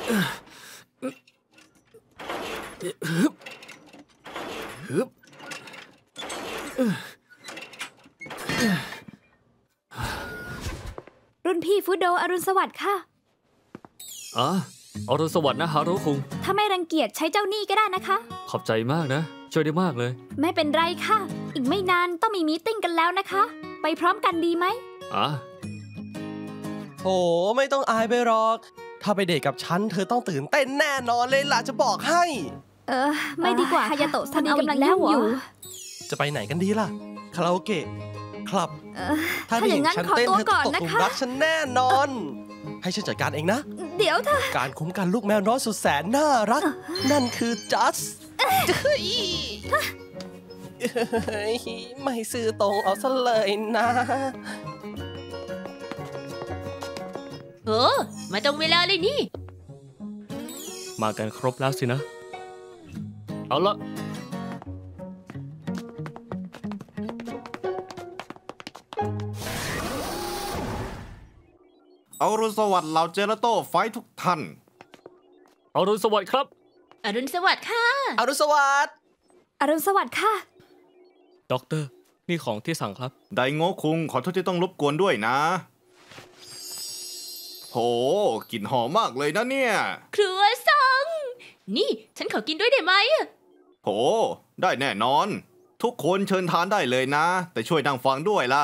รุ่นพี่ฟูโดอรุณสวัสดิ์ค่ะอรุณสวัสดิ์นะฮารุคุงถ้าไม่รังเกียจใช้เจ้านี่ก็ได้นะคะขอบใจมากนะช่วยได้มากเลยไม่เป็นไรค่ะอีกไม่นานต้องมีมีตติ้งกันแล้วนะคะไปพร้อมกันดีไหมโอ้ไม่ต้องอายไปหรอกถ้าไปเดทกับฉันเธอต้องตื่นเต้นแน่นอนเลยล่ะจะบอกให้ไม่ดีกว่าฮายาโตะซันกำลังยุ่งอยู่จะไปไหนกันดีล่ะคาราโอเกะคลับถ้าอย่างนั้นขอตัวก่อนนะคะรักฉันแน่นอนให้ฉันจัดการเองนะเดี๋ยวเธอการคุ้มกันลูกแมวน้อยสุดแสนน่ารักนั่นคือจัสไม่ซื่อตรงเอาซะเลยนะมาตรงเวลาเลยนี่มากันครบแล้วสินะเอาละอรุณสวัสดิ์เหล่าเจลาโต้ไฟทุกท่านอรุณสวัสดิ์ครับอรุณสวัสดิ์ค่ะอรุณสวัสดิ์อรุณสวัสดิ์ค่ะด็อกเตอร์นี่ของที่สั่งครับไดโง่คุงขอโทษที่ต้องรบกวนด้วยนะโหกลิ่นหอมมากเลยนะเนี่ยครัวซองนี่ฉันขอกินด้วยได้ไหมโหได้แน่นอนทุกคนเชิญทานได้เลยนะแต่ช่วยนั่งฟังด้วยล่ะ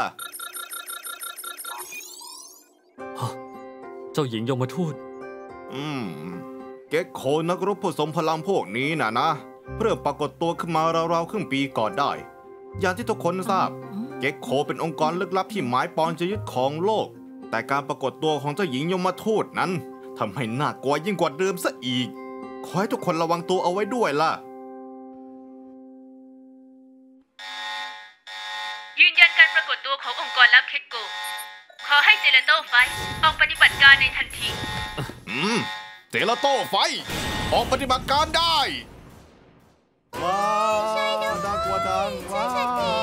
เจ้าหญิงยมทูตเก็กโคนักรบผู้ทรงพลังพวกนี้นะเริ่มปรากฏตัวขึ้นมาราวๆครึ่งปีก่อนได้อย่างที่ทุกคนทราบเก็กโคเป็นองค์กรลึกลับที่หมายปองจะยึดครองโลกแต่การปรากฏตัวของเจ้าหญิงยมทูตนั้นทำให้น่ากลัวยิ่งกว่าเดิมซะอีกขอให้ทุกคนระวังตัวเอาไว้ด้วยล่ะยืนยันการปรากฏตัวขององค์กรลับเก็กโกขอให้เจลาโต้ไฟออกปฏิบัติการในทันทีเจลาโต้ไฟออกปฏิบัติการได้ว้าวน่ากลัวจังว้าว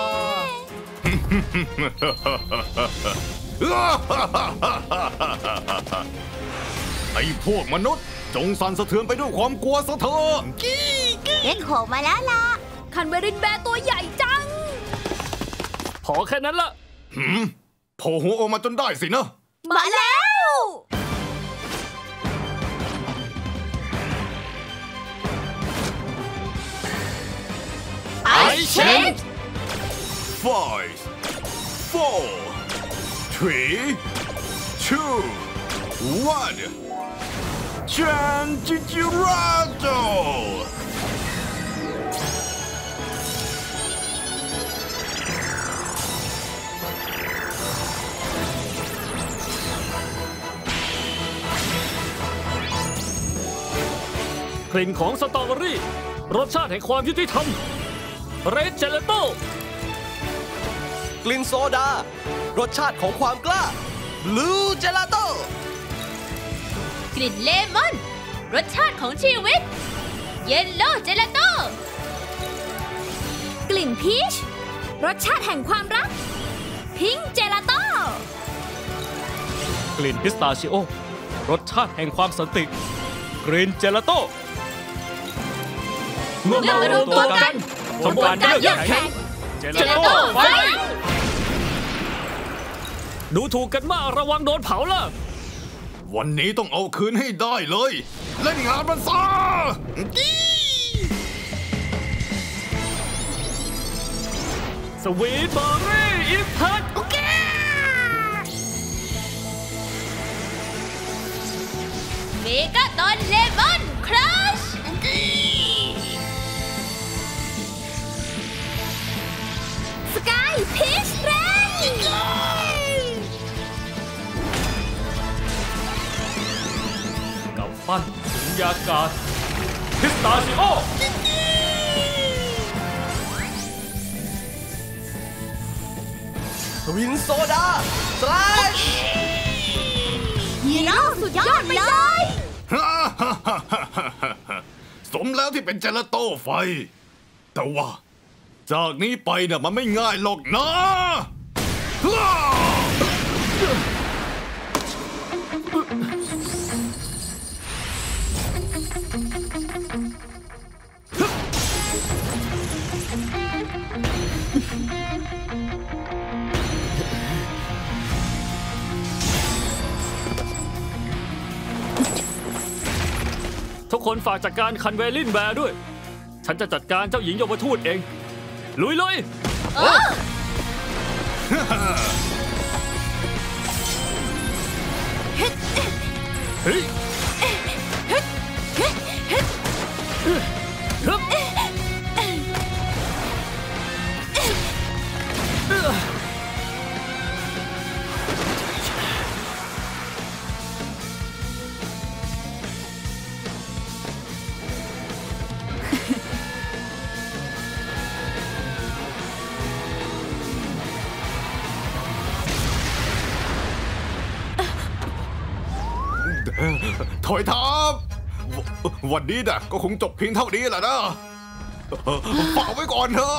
ไอ้พวกมนุษย์จงสั่นสะเทือนไปด้วยความกลัวซะเถอะเล่นโขมาแล้วล่ะคันเวรินแบร์ตัวใหญ่จังพอแค่นั้นละโผล่หัวออกมาจนได้สินะมาแล้วไอเชน 5 4 3 2 1 Changirador กลิ่นของสตรอเบอรี่รสชาติแห่งความยุติธรรมเรดเจลาโต้กลิ่นโซดารสชาติของความกล้าบลูเจลาโต้กลิ่นเลมอนรสชาติของชีวิตเยลโล่เจลาโต้กลิ่นพีชรสชาติแห่งความรักพิงค์เจลาโต้กลิ่นพิสตาชิโอรสชาติแห่งความสันติกรีนเจลาโต้เมื่อมารวมตัวกันทำการเลือกแข่งเจลาโต้ไฟดูถูกกันมากระวังโดนเผาล่ะวันนี้ต้องเอาคืนให้ได้เลยเล่นงานมันซะสวีทเบอร์รี่อิมแพคโอเคเมกาดอนเลมอนครัชสกายพีชเรนกับปั้นสุญญากาศพิสตาชิโอวินโซดาสแลชฮีโร่สุดยอดไปเลยสมแล้วที่เป็นเจลาโต้ไฟแต่ว่าจากนี้ไปน่ะมันไม่ง่ายหรอกนะกคนฝากจัดการคันเวลินแบร์ด้วย ฉันจะจัดการเจ้าหญิงยมทูตเอง ลุยเลย เฮ้ยฮึบถอยทัพวันนี้น่ะก็คงจบเพียงเท่านี้แหละนะฝากไว้ก่อนเถอะ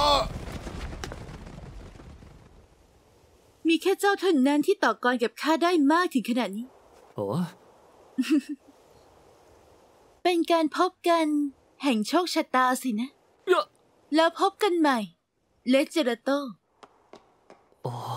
มีแค่เจ้าเท่านั้นที่ต่อกรกับข้าได้มากถึงขนาดนี้โอ้เป็นการพบกันแห่งโชคชะตาสินะเยอะแล้วพบกันใหม่ เลเจราโตโอ้